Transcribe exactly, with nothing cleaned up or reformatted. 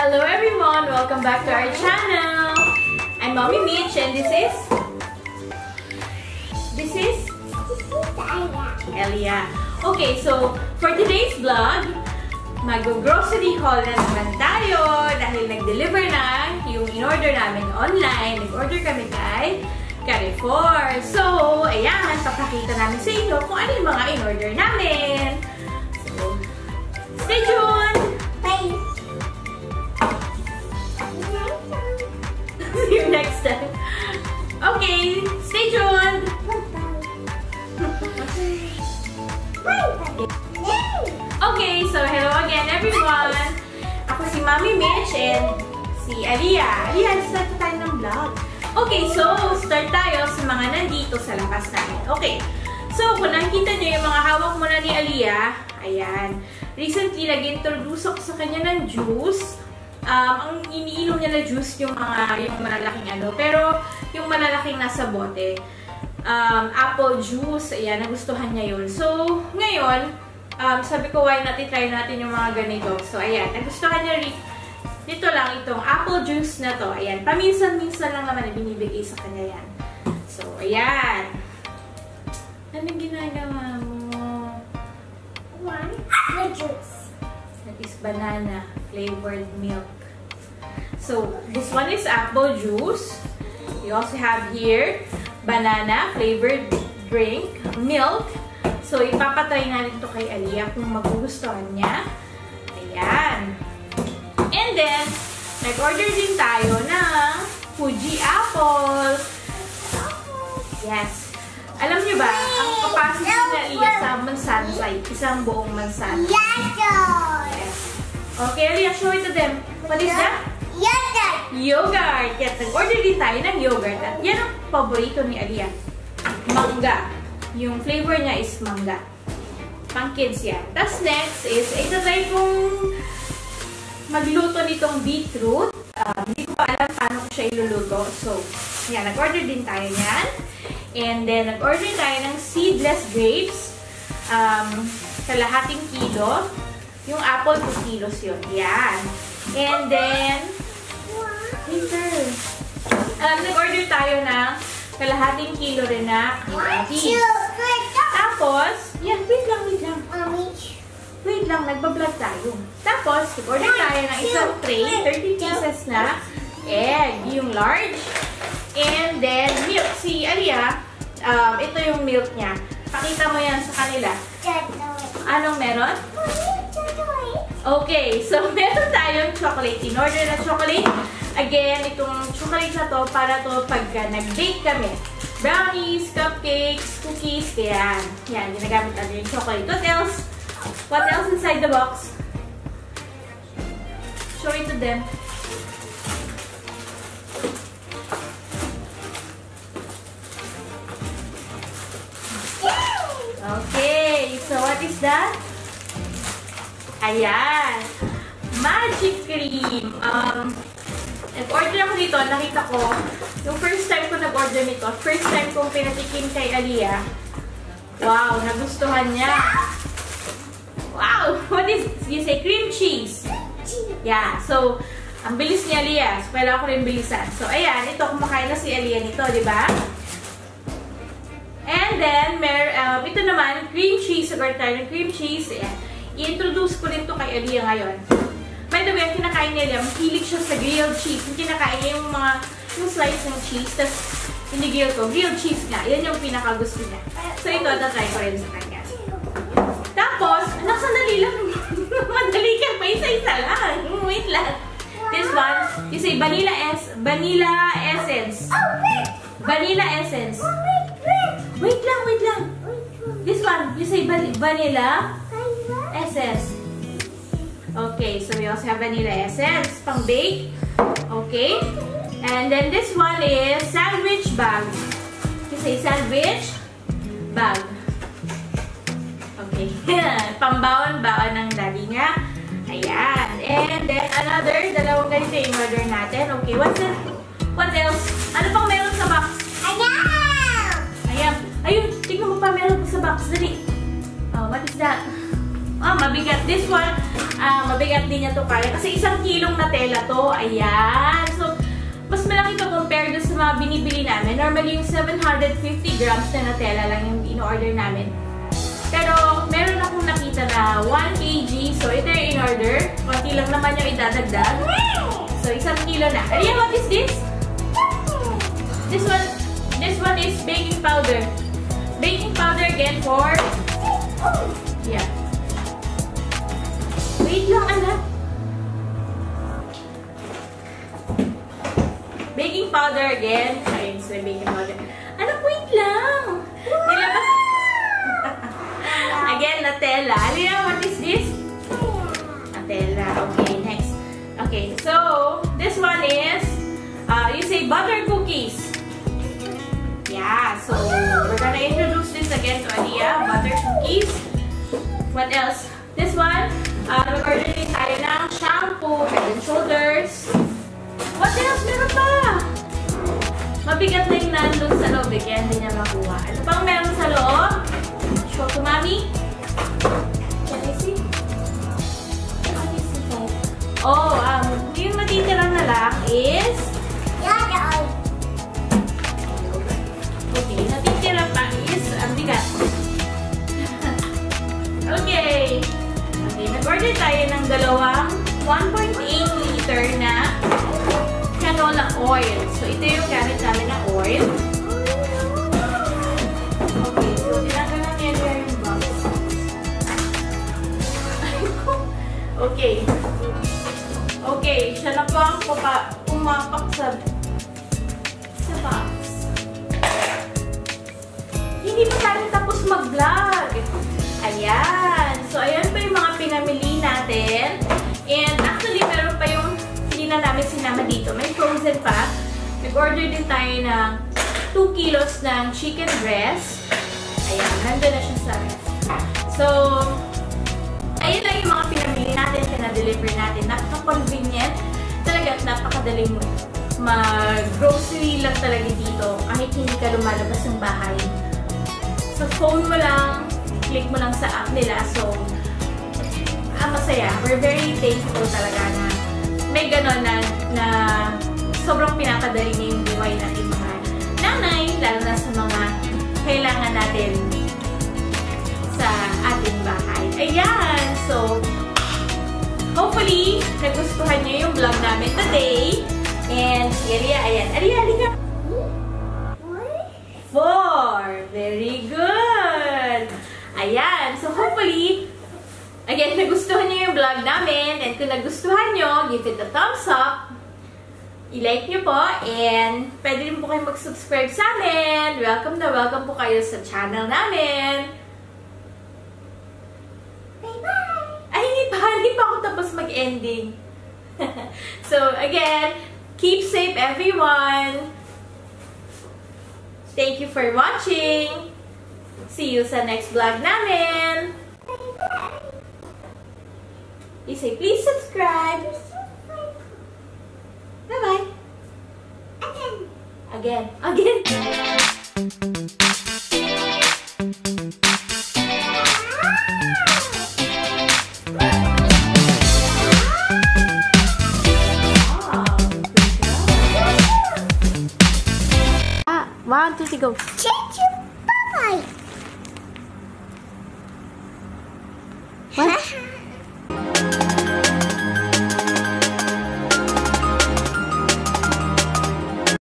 Hello everyone! Welcome back to our channel! I'm Mommy Mitch and this is... This is... Elia. Okay, so for today's vlog, mag-grocery haul na naman tayo dahil nag-deliver na yung in-order namin online. Nag-order kami kay Carrefour. So, ayan, papakita namin sa inyo kung ano yung mga in-order namin. So, stay tuned! Bye! See you next time. Okay, stay tuned! Okay, so hello again everyone! Ako si Mommy Mitch and si Elia. Elia, start tayo ng vlog. Okay, so start tayo sa mga nandito sa labas namin. Okay, so kung nakikita nyo yung mga hawak muna ni Elia, ayan. Recently, nag-introduce ako sa kanya ng juice. Um, ang iniinom niya na juice yung mga yung malalaking ano. Pero yung malalaking nasa bote, um, apple juice, ayan, nagustuhan niya yun. So, ngayon, um, sabi ko, why not i-try natin yung mga ganito. So, ayan, nagustuhan niya rin. Dito lang, itong apple juice na to. Ayan, paminsan-minsan lang naman na binibigay sa kanya yan. So, ayan. Anong ginagawa mo? One, the juice. That is banana flavored milk. So, this one is apple juice. You also have here banana flavored drink, milk. So, ipapatry natin ito kay Elia kung magugustuhan niya. Ayan. And then, nag-order din tayo ng Fuji apple. Yes. Alam niyo ba, ang capacity na Elia sa mansanas ay isang buong mansanas. Yes. Okay, Elia, show it to them. What is that? Yogurt. Yogurt. Yes, nag-order din tayo ng yogurt. At yan ang paborito ni Elia. Mangga. Yung flavor niya is mangga. Pang kids yan. Tapos next is, ito tayo kung magluto nitong beetroot. Uh, hindi ko pa alam paano ko siya iluluto. So, yan, nag-order din tayo yan. And then, nag-order tayo ng seedless grapes. Um, kalahating kilo. Yung apple, two kilos yun. Yan. And then, later. Um, nag-order tayo ng kalahating kilo rin na peas. Tapos, yan, wait lang, wait lang. Wait lang, nagbablog tayo. Tapos, nag-order tayo ng isang tray, thirty pieces na egg, yung large. And then, milk. Si Elia, um, ito yung milk niya. Pakita mo yan sa kanila. Anong meron? Okay, so meron tayong chocolate. In-order na chocolate. Again, itong chocolate na to, para to pagka nag-bake kami. Brownies, cupcakes, cookies, kaya yan, ginagamit natin yung chocolate. What else? What else inside the box? Show it to them. Okay, so what is that? Ayan, magic cream. Um, nag-order ako dito, nakita ko, yung first time ko nag-order nito, first time kong pinatikim kay Elia. Wow, nagustuhan niya. Wow, what is, you say cream cheese? Yeah, so, ang bilis ni Elia. So, kailangan ko rin bilisan. So, ayan, ito, kumakain na si Elia nito, di ba? And then, mer, um, ito naman, cream cheese. Order tayo ng cream cheese. Ayan. I-introduce ko rin ito kay Elia ngayon. By the way, ang kinakain ni Elia, mahilig siya sa grilled cheese. Yung kinakain niya yung mga, yung slice ng cheese, tapos pinigil ko, grilled cheese nga. Yan yung pinakagusto niya. So, ito, tatry ko rin sa kanya. Tapos, anak, sandali lang. Madali ka pa, isa-isa lang. Wait lang. This one, you say vanilla es vanilla essence. Vanilla essence. Wait lang, wait lang. This one, you say vanilla essence. Okay, so we also have vanilla essence, pang bake. Okay. And then this one is sandwich bag. You say sandwich bag. Okay. Pambaon-baon ng daddy niya. Ayan. And then another, dalawang ganito yung order natin. Okay, what's it? What else? Ano pang meron sa box? Ayan! Ayan. Ayun, tingnan mo pa meron sa box. Dali. Oh, what is that? Ah, mabigat. This one, ah, mabigat din niya to kaya. Kasi isang kilong Nutella to. Ayan. So, mas malaki to compared sa mga binibili namin. Normally, yung seven hundred fifty grams na Nutella lang yung in-order namin. Pero, meron akong nakita na one kilogram. So, ito yung in-order. Konti lang naman yung idadagdag. So, isang kilo na. Ayan, what is this? This one, this one is baking powder. Baking powder again for... Yeah. Wait lang, anak. Baking powder again. Ayun, so baking powder. Anak, wait lang. Nilabas. Again, Nutella. Alina, what is this? Nutella. Okay, next. Okay, so, this one is, uh, you say butter cookies. Yeah, so, we're gonna introduce this again to Aliyah. Butter cookies. What else? This one, uh, nag-order din tayo ng shampoo, head and shoulders. What else? Meron pa! Mabigat na yung nandun sa loob, eh, kaya hindi niya makuha. Ano pang meron sa loob? Show to mommy. Can I see? What is it? Oh, um, yung matitira na lang is... Okay, natitira pa is ang bigat. Okay. Okay, nag-order tayo ng dalawang one point eight liter na canola oil. So, ito yung gamit namin na oil. Okay, so tinanggal na niya yung box. Okay. Okay, siya na po ang pumapak sa sa box. Hindi pa tayo tapos mag-vlog. Ayan. So, ayan pa yung mga pinamili natin. And actually, meron pa yung hindi na namin sinama dito. May frozen pa. Nag-order din tayo ng two kilos ng chicken breast. Ayan. Nandun na siya sa ref. So, ayun lang yung mga pinamili natin. Pinadeliver natin. Napaka-convenient. Talaga, napakadali mo. Mag-grocery lang talaga dito. Kahit hindi ka lumalabas ng bahay. Sa phone mo lang, click mo lang sa app nila. So, ah, masaya. We're very thankful talaga na may ganon na, na sobrang pinakadali na yung buhay natin mga nanay, lalo na sa mga kailangan natin sa ating bahay. Ayan! So, hopefully, nagustuhan nyo yung vlog namin today. And, si Aliyah, ayan. Aliyah, Aliyah! Four! Very good! Ayan. So, hopefully, again, nagustuhan nyo yung vlog namin. And kung nagustuhan nyo, give it a thumbs up. I-like nyo po. And pwede rin po kayo mag-subscribe sa amin. Welcome na welcome po kayo sa channel namin. Bye-bye! Ay, hindi pa. Hindi pa ako tapos mag-ending. So, again, keep safe everyone. Thank you for watching. See you sa next vlog namin. You say, please subscribe. Bye-bye. Again. Again. Again. One, two, three, go. Bye-bye.